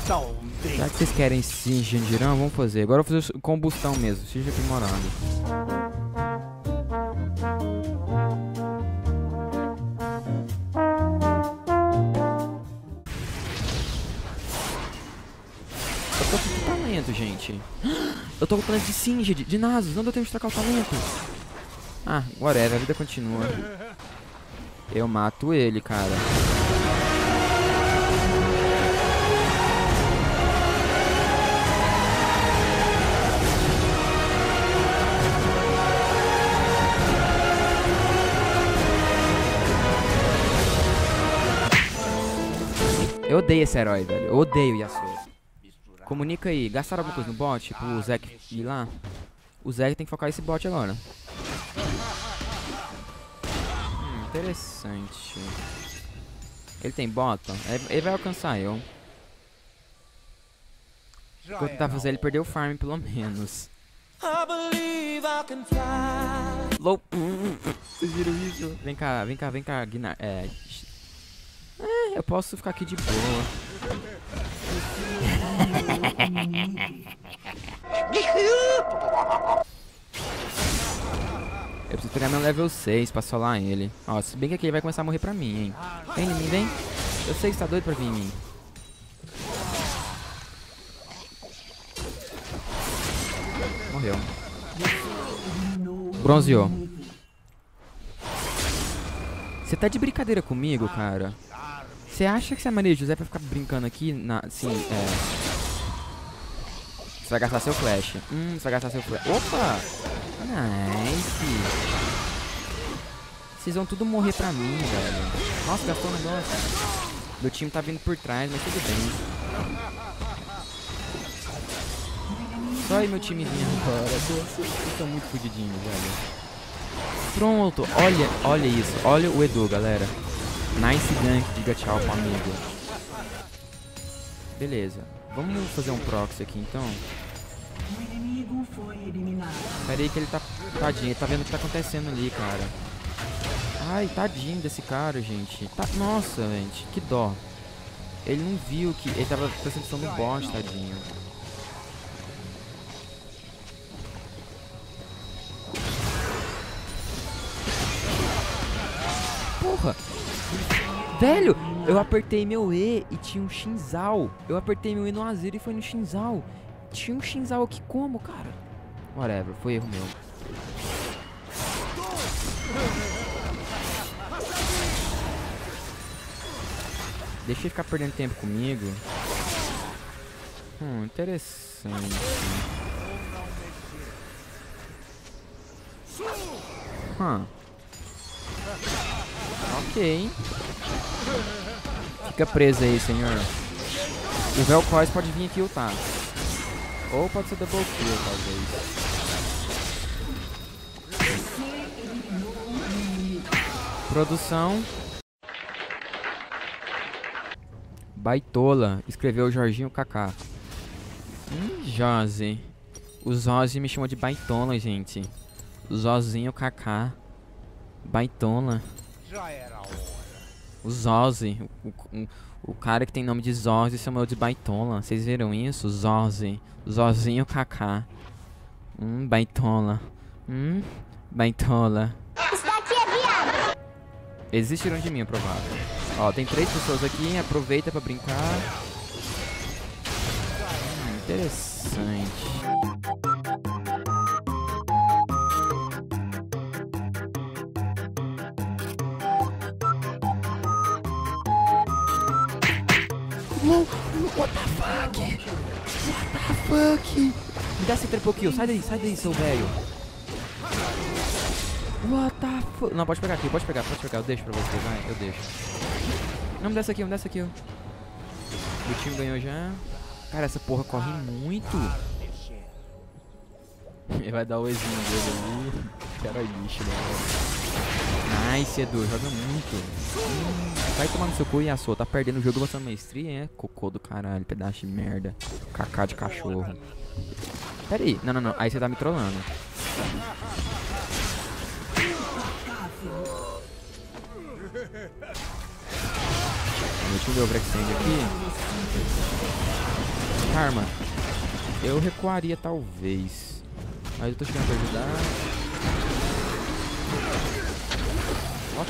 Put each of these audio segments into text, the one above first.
Já que vocês querem sim, Jandirão, vamos fazer. Agora eu vou fazer combustão mesmo, seja aprimorando. Eu tô com talento, gente. Eu tô com o talento de Singed, de Nasus. Não deu tempo de trocar o talento. Ah, whatever, a vida continua. Eu mato ele, cara. Eu odeio esse herói, velho. Eu odeio o Yasuo. Comunica aí. Gastaram alguma coisa no bot? Tipo, o Zek ir lá? O Zek tem que focar esse bot agora. Interessante. Ele tem bota? Ele vai alcançar eu. Vou tentar fazer ele perder o farm, pelo menos. Low. Vocês viram isso? Vem cá, vem cá, vem cá, Gnar. Eu posso ficar aqui de boa. Eu preciso pegar meu level 6 pra solar ele. Ó, se bem que aqui ele vai começar a morrer pra mim, hein. Vem em mim, vem. Eu sei que você tá doido pra vir em mim. Morreu. Bronzeou. Você tá de brincadeira comigo, cara? Você acha que se a Maria José vai ficar brincando aqui assim, Você vai gastar seu flash. Você vai gastar seu flash. Opa! Nice! Vocês vão tudo morrer pra mim, velho. Nossa, gastou um negócio. Meu time tá vindo por trás, mas tudo bem. Só aí meu timezinho agora. Vocês estão muito fudidinhos, velho. Pronto, olha isso. Olha o Edu, galera. Nice gank, diga tchau pro amigo. Beleza. Vamos fazer um proxy aqui, então. Pera aí que ele tá... Tadinho, ele tá vendo o que tá acontecendo ali, cara. Ai, tadinho desse cara, gente. Nossa, gente, que dó. Ele não viu que... Ele tava prestando atenção no bot, tadinho. Porra! Velho, eu apertei meu E e tinha um Shinzal. Eu apertei meu E no Azir e foi no Shinzal. Tinha um Shinzal aqui como, cara? Whatever, foi erro meu. Deixa ele ficar perdendo tempo comigo. Interessante. Ok. Fica preso aí, senhor. O Vel'Koz pode vir aqui ultar. Ou pode ser double kill, talvez. Produção. Baitola, escreveu o Jorginho Kaká. Josi. O Zozi me chamou de baitola, gente. O Zozinho Kaká. Baitola. O Zozi. O cara que tem nome de Zozi chamou de baitola. Vocês viram isso? Zozi. Zozinho Kaká. Baitola. Baitola. Isso daqui é viado. Existiram de mim, é provável. Ó, tem 3 pessoas aqui, aproveita pra brincar. Interessante. What the fuck? What the fuck? Me dá esse triple kill, sai daí, seu velho. What the fuck? Não, pode pegar aqui, pode pegar, eu deixo pra você, vai, eu deixo. Não, me dá essa aqui, O time ganhou já. Cara, essa porra corre muito. Ele vai dar o Ezinho dele ali. Cara lixo, né? Nice, Edu, joga muito. Vai tomar no seu cu, Yasuo. Tá perdendo o jogo lançando maestria, é? Cocô do caralho, pedaço de merda. Cacá de cachorro. Pera aí, não. Aí você tá me trollando. Deixa eu ver o Brexend aqui. Karma, eu recuaria talvez. Mas eu tô chegando pra ajudar. Ó.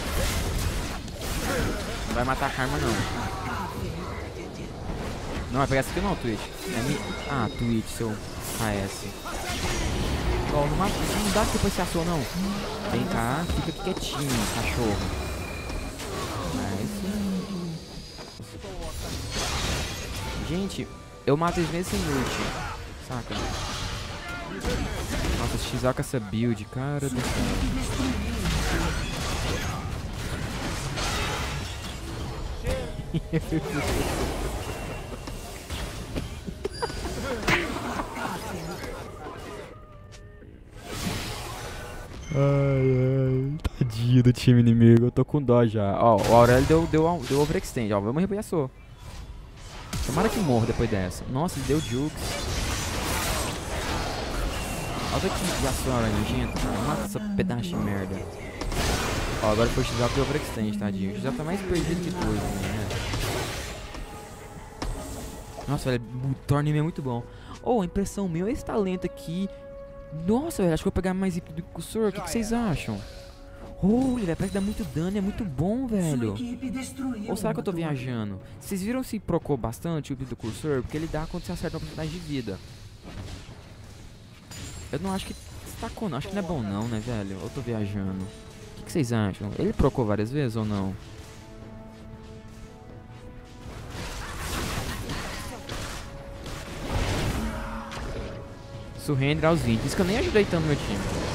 Não vai matar a Karma, não. Não vai pegar essa aqui não, Twitch. Ah, Twitch, seu AS. Ó, não dá depois se assou, não. Vem cá, fica aqui quietinho, cachorro. Nice. Gente, eu mato eles mesmo sem ult. Saca? Nossa, XL com essa build, cara do céu. Ai, tadinho do time inimigo, eu tô com dó já. Ó, o Aurélio deu overextend, ó, vamos morrer pro Yasuo. Tomara que morra depois dessa. Nossa, ele deu Jukes. Olha que Yasuo nojento, cara. Mata essa pedaço de merda. Ó, agora foi o XL pro overextend, tadinho. O XL tá mais perdido que doido, né? Nossa, velho, o Thorne é muito bom. Oh, a impressão minha, esse talento aqui. Nossa, velho, acho que eu vou pegar mais IP do cursor. O que vocês acham? Holy, velho, parece que dá muito dano, é muito bom, velho. Ou será que eu tô viajando? Vocês viram se procou bastante o IP do cursor? Porque ele dá quando você acerta uma porcentagem de vida. Eu não acho que destacou, não. Acho que não é bom, não, né, velho? Eu tô viajando. O que vocês acham? Ele procou várias vezes ou não? Surrender aos 20. Isso que eu nem ajudei tanto no meu time.